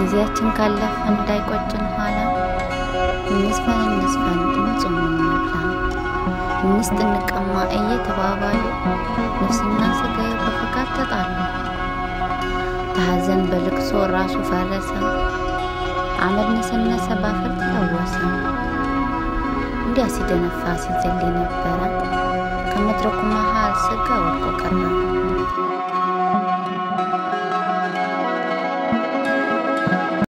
ጊዜያችን ካለፈ እንዳይቆጭን ኋላ እንስፈን ድምፁን እንብላ እንስጥ እንቀማ እየተባባሉ ነፍስና ስጋዬ በፍቃድ ተጣሉ ተሐዘን በልቅሶ ራሱ ፈረሰ አመድ ነሰነሰ ባፈር ተለወሰ እንዲያ ሲደነፋ ሲዘል ነበረ ከመድረኩ መሃል ስጋ ወድቆ ቀረ